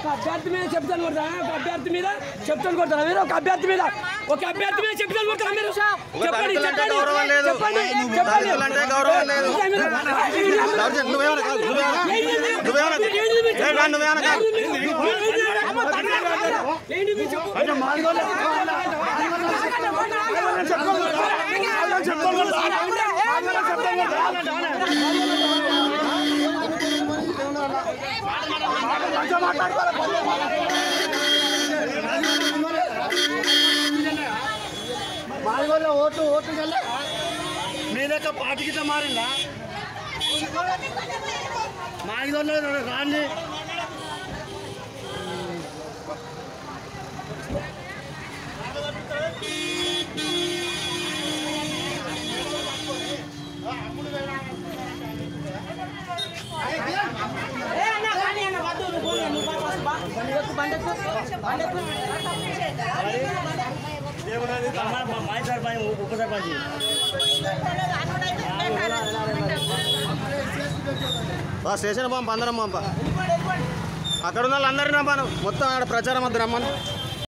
అభ్యర్థి మీద చెప్తాను కొడతారా? ఒక అభ్యర్థి మీద చెప్తాను కొడతారా మీరు? ఒక అభ్యర్థి మీద చెప్తాను కొడతారా మీరు? చెప్పండి మాదిగోళ్ళ ఓటు మీ లెక్క పార్టీకి మారిందా? మాదిగోళ్ళ రాండి ఉప సర్పంచ్ స్టేషన్ పంప అందరం పంప అక్కడ ఉన్న వాళ్ళందరినీ రమ్మను మొత్తం ఆడ ప్రచారం వద్దు రమ్మను